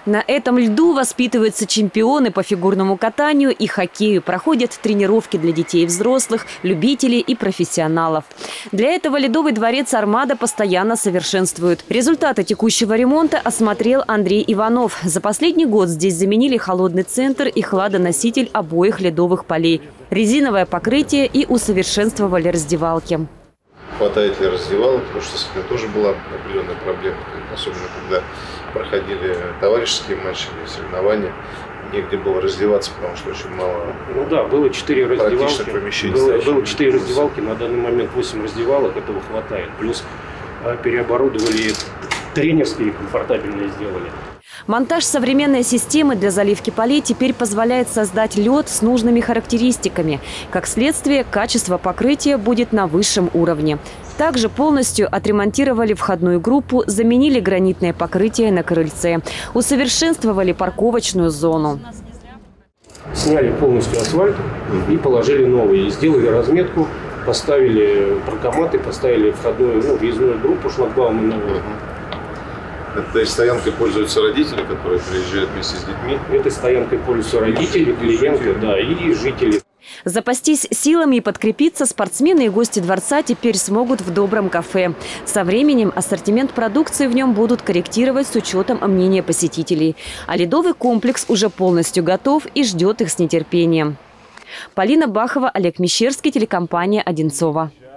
На этом льду воспитываются чемпионы по фигурному катанию и хоккею. Проходят тренировки для детей и взрослых, любителей и профессионалов. Для этого Ледовый дворец «Армада» постоянно совершенствует. Результаты текущего ремонта осмотрел Андрей Иванов. За последний год здесь заменили холодный центр и хладоноситель обоих ледовых полей, резиновое покрытие и усовершенствовали раздевалки. Хватает ли раздевалок, потому что с этим тоже была определенная проблема, особенно когда проходили товарищеские матчи или соревнования, негде было раздеваться, потому что очень мало. Ну да, было 4 раздевалки. Было 4 раздевалки, на данный момент 8 раздевалок, этого хватает. Плюс переоборудовали тренерские, комфортабельные сделали. Монтаж современной системы для заливки полей теперь позволяет создать лед с нужными характеристиками. Как следствие, качество покрытия будет на высшем уровне. Также полностью отремонтировали входную группу, заменили гранитное покрытие на крыльце, усовершенствовали парковочную зону. Сняли полностью асфальт и положили новый. И сделали разметку, поставили паркоматы, поставили входную, въездную группу, шлагбаумы новые. Этой стоянкой пользуются родители, которые приезжают вместе с детьми? Этой стоянкой пользуются родители, клиенты, да, и жители. Запастись силами и подкрепиться спортсмены и гости дворца теперь смогут в Добром кафе. Со временем ассортимент продукции в нем будут корректировать с учетом мнения посетителей. А ледовый комплекс уже полностью готов и ждет их с нетерпением. Полина Бахова, Олег Мещерский, телекомпания «Одинцова».